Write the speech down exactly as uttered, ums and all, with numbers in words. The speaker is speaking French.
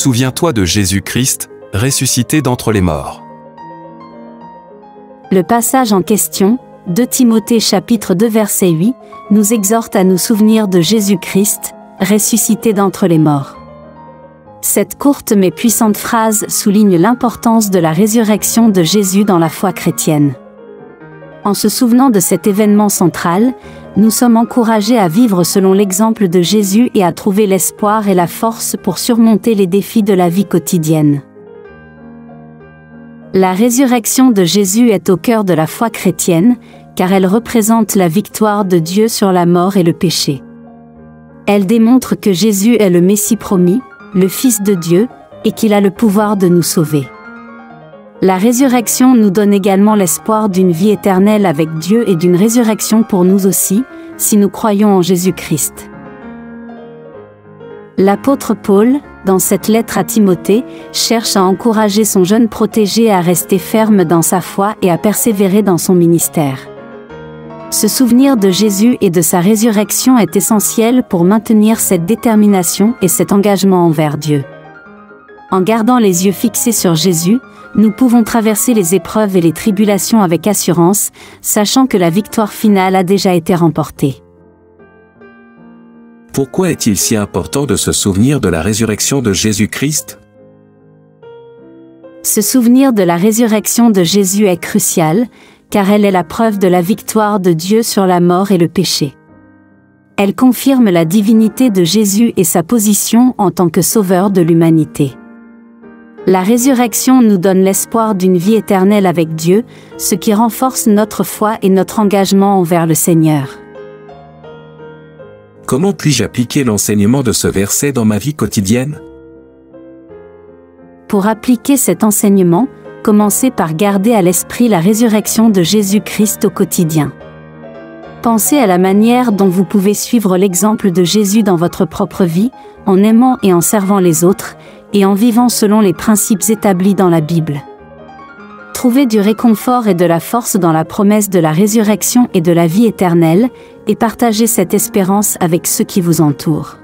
Souviens-toi de Jésus-Christ, ressuscité d'entre les morts. Le passage en question, deux Timothée chapitre deux verset huit, nous exhorte à nous souvenir de Jésus-Christ, ressuscité d'entre les morts. Cette courte mais puissante phrase souligne l'importance de la résurrection de Jésus dans la foi chrétienne. En se souvenant de cet événement central, nous sommes encouragés à vivre selon l'exemple de Jésus et à trouver l'espoir et la force pour surmonter les défis de la vie quotidienne. La résurrection de Jésus est au cœur de la foi chrétienne, car elle représente la victoire de Dieu sur la mort et le péché. Elle démontre que Jésus est le Messie promis, le Fils de Dieu, et qu'il a le pouvoir de nous sauver. La résurrection nous donne également l'espoir d'une vie éternelle avec Dieu et d'une résurrection pour nous aussi, si nous croyons en Jésus-Christ. L'apôtre Paul, dans cette lettre à Timothée, cherche à encourager son jeune protégé à rester ferme dans sa foi et à persévérer dans son ministère. Se souvenir de Jésus et de sa résurrection est essentiel pour maintenir cette détermination et cet engagement envers Dieu. En gardant les yeux fixés sur Jésus, nous pouvons traverser les épreuves et les tribulations avec assurance, sachant que la victoire finale a déjà été remportée. Pourquoi est-il si important de se souvenir de la résurrection de Jésus-Christ ? Se souvenir de la résurrection de Jésus est crucial, car elle est la preuve de la victoire de Dieu sur la mort et le péché. Elle confirme la divinité de Jésus et sa position en tant que sauveur de l'humanité. La résurrection nous donne l'espoir d'une vie éternelle avec Dieu, ce qui renforce notre foi et notre engagement envers le Seigneur. Comment puis-je appliquer l'enseignement de ce verset dans ma vie quotidienne ? Pour appliquer cet enseignement, commencez par garder à l'esprit la résurrection de Jésus-Christ au quotidien. Pensez à la manière dont vous pouvez suivre l'exemple de Jésus dans votre propre vie, en aimant et en servant les autres, et en vivant selon les principes établis dans la Bible. Trouvez du réconfort et de la force dans la promesse de la résurrection et de la vie éternelle, et partagez cette espérance avec ceux qui vous entourent.